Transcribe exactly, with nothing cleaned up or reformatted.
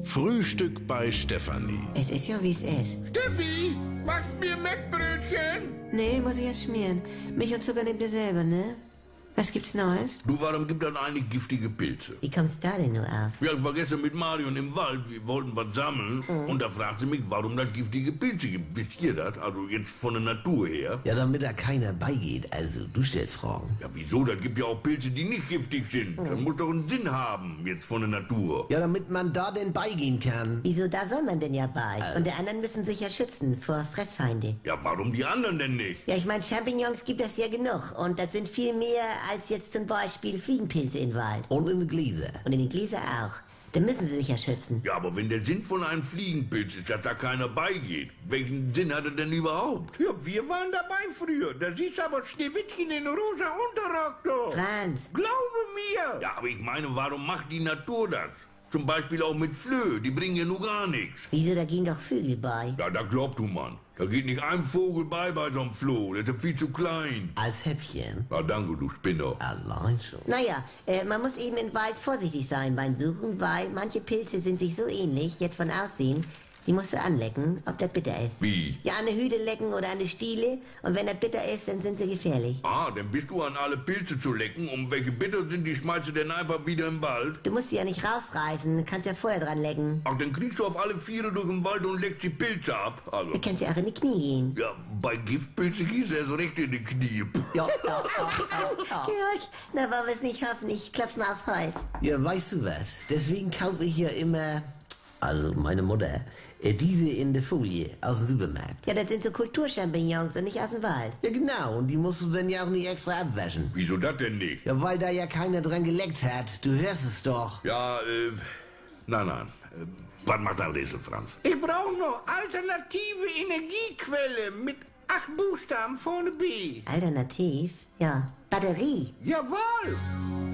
Frühstück bei Stefanie. Es ist ja, wie es ist. Steffi, machst mir Mettbrötchen? Nee, muss ich erst schmieren. Milch und Zucker nehmt ihr selber, ne? Was gibt's Neues? Du, warum gibt es eigentlich giftige Pilze? Wie kommst du da denn nur auf? Ja, ich war gestern mit Marion im Wald, wir wollten was sammeln Mhm. und da fragte sie mich, warum das giftige Pilze gibt. Wisst ihr das? Also jetzt von der Natur her. Ja, damit da keiner beigeht. Also, du stellst Fragen. Ja, wieso? Das gibt ja auch Pilze, die nicht giftig sind. Das muss doch einen Sinn haben, jetzt von der Natur. Ja, damit man da denn beigehen kann. Wieso, da soll man denn ja bei? Und die anderen müssen sich ja schützen vor Fressfeinde. Ja, warum die anderen denn nicht? Ja, ich meine, Champignons gibt es ja genug. Und das sind viel mehr als jetzt zum Beispiel Fliegenpilze im Wald. Und in die Gläser. Und in den Gläser auch. Da müssen sie sich ja schützen. Ja, aber wenn der Sinn von einem Fliegenpilz ist, dass da keiner beigeht, welchen Sinn hat er denn überhaupt? Ja, wir waren dabei früher. Da siehst aber Schneewittchen in rosa Unterrock doch. Franz, Glaube mir. Ja, aber ich meine, warum macht die Natur das? Zum Beispiel auch mit Flöhe, die bringen ja nur gar nichts. wieso, da gehen doch Vögel bei. Ja, da glaubt du, Mann. Da geht nicht ein Vogel bei bei so einem Floh. Der ist ja viel zu klein. Als Häppchen. Ja, danke, du Spinner. Allein schon. Naja, äh, man muss eben im Wald vorsichtig sein beim Suchen, weil manche Pilze sind sich so ähnlich, jetzt von Aussehen, die musst du anlecken, ob das bitter ist. Wie? Ja, an die Hüte lecken oder an die Stiele, und wenn das bitter ist, dann sind sie gefährlich. Ah, dann bist du an alle Pilze zu lecken. Und welche bitter sind, die schmeißt du denn einfach wieder im Wald? Du musst sie ja nicht rausreißen, du kannst ja vorher dran lecken. Ach, dann kriegst du auf alle Viere durch den Wald und leckst die Pilze ab. Also, Du kannst ja auch in die Knie gehen. ja, bei Giftpilze gießt er so recht in die Knie. Ja, ja, ja, ja, ja. Georg, na, wollen wir es nicht hoffen, ich klopf mal auf Holz. Ja, weißt du was? Deswegen kaufe ich ja immer, also meine Mutter, äh, diese in der Folie aus dem Supermarkt. Ja, das sind so Kulturchampignons und nicht aus dem Wald. Ja, genau. Und die musst du dann ja auch nicht extra abwaschen. Wieso das denn nicht? Ja, weil da ja keiner dran geleckt hat. Du hörst es doch. Ja, äh, nein, nein. Äh, was macht ein Rätsel, Franz? Ich brauche noch alternative Energiequelle mit acht Buchstaben vorne B. Alternativ? Ja, Batterie. Jawohl!